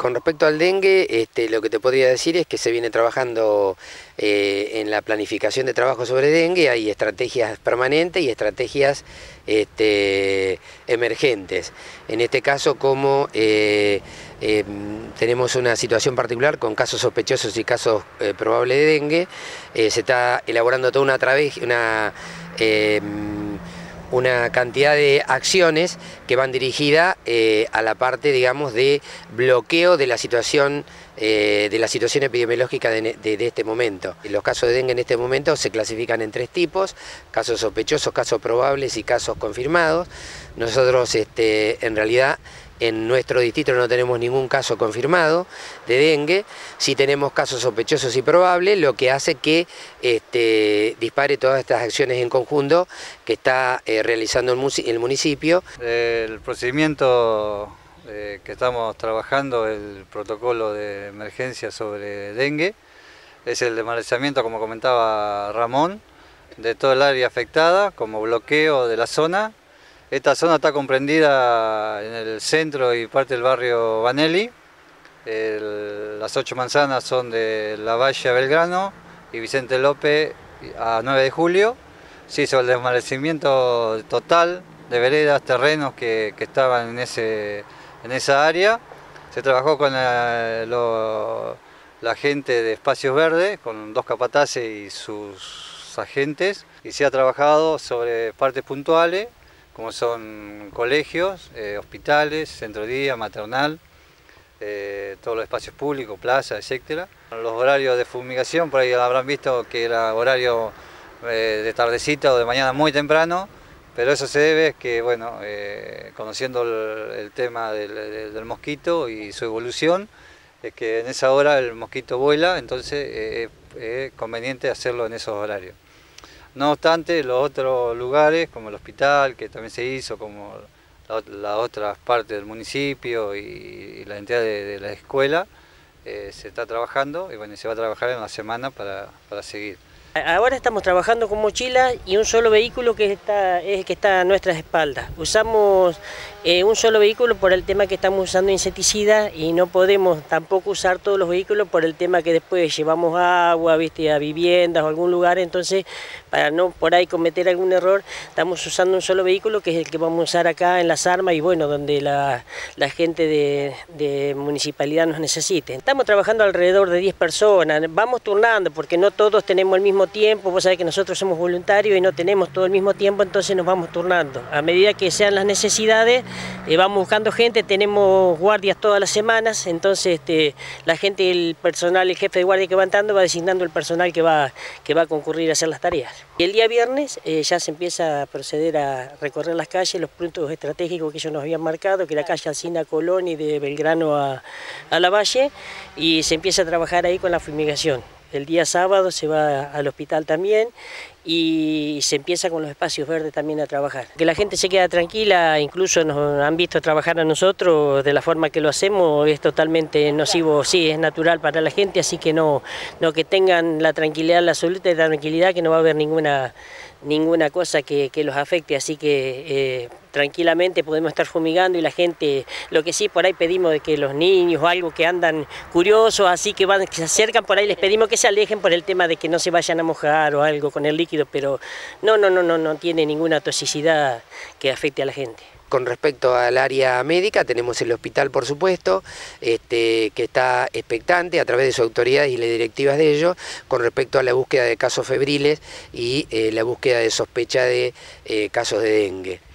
Con respecto al dengue, lo que te podría decir es que se viene trabajando en la planificación de trabajo sobre dengue. Hay estrategias permanentes y estrategias emergentes. En este caso, como tenemos una situación particular con casos sospechosos y casos probables de dengue, se está elaborando toda una cantidad de acciones que van dirigidas a la parte, digamos, de bloqueo de la situación epidemiológica de este momento. Los casos de dengue en este momento se clasifican en 3 tipos: casos sospechosos, casos probables y casos confirmados. Nosotros en realidad en nuestro distrito no tenemos ningún caso confirmado de dengue. Sí tenemos casos sospechosos y probables, lo que hace que dispare todas estas acciones en conjunto que está realizando el municipio. El procedimiento que estamos trabajando, el protocolo de emergencia sobre dengue, es el desmalezamiento, como comentaba Ramón, de todo el área afectada, como bloqueo de la zona. Esta zona está comprendida en el centro y parte del barrio Vanelli. Las 8 manzanas son de La Valle a Belgrano y Vicente López a 9 de julio. Se hizo el desmalezamiento total de veredas, terrenos que estaban en esa área. Se trabajó con la gente de Espacios Verdes, con 2 capataces y sus agentes, y se ha trabajado sobre partes puntuales, como son colegios, hospitales, centro de día, maternal, todos los espacios públicos, plazas, etc. Los horarios de fumigación, por ahí habrán visto que era horario de tardecita o de mañana muy temprano, pero eso se debe a que, bueno, conociendo el tema del mosquito y su evolución, es que en esa hora el mosquito vuela, entonces es conveniente hacerlo en esos horarios. No obstante, los otros lugares, como el hospital, que también se hizo, como las otras partes del municipio y la entidad de la escuela, se está trabajando y bueno, se va a trabajar en una semana para seguir. Ahora estamos trabajando con mochila y un solo vehículo que está a nuestras espaldas. Usamos un solo vehículo por el tema que estamos usando insecticida y no podemos tampoco usar todos los vehículos por el tema que después llevamos agua, ¿viste?, a viviendas o algún lugar. Entonces, para no por ahí cometer algún error, estamos usando un solo vehículo que es el que vamos a usar acá en Las Armas y bueno, donde la gente de municipalidad nos necesite. Estamos trabajando alrededor de 10 personas, vamos turnando porque no todos tenemos el mismo tiempo. Vos sabés que nosotros somos voluntarios y no tenemos todo el mismo tiempo, entonces nos vamos turnando. A medida que sean las necesidades, vamos buscando gente, tenemos guardias todas las semanas, entonces la gente, el personal, el jefe de guardia que va entrando va designando el personal que va a concurrir a hacer las tareas. Y el día viernes ya se empieza a proceder a recorrer las calles, los puntos estratégicos que ellos nos habían marcado, que era calle Alsina Colón y de Belgrano a La Valle, y se empieza a trabajar ahí con la fumigación. El día sábado se va al hospital también y se empieza con los espacios verdes también a trabajar. Que la gente se queda tranquila, incluso nos han visto trabajar a nosotros de la forma que lo hacemos, es totalmente nocivo, sí, es natural para la gente, así que no que tengan la tranquilidad, la absoluta tranquilidad, que no va a haber ninguna cosa que los afecte, así que tranquilamente podemos estar fumigando y la gente, lo que sí por ahí pedimos de que los niños o algo que andan curiosos, así que se acercan por ahí, les pedimos que se alejen por el tema de que no se vayan a mojar o algo con el líquido, pero no tiene ninguna toxicidad que afecte a la gente. Con respecto al área médica, tenemos el hospital, por supuesto, que está expectante a través de sus autoridades y las directivas de ellos, con respecto a la búsqueda de casos febriles y la búsqueda de sospecha de casos de dengue.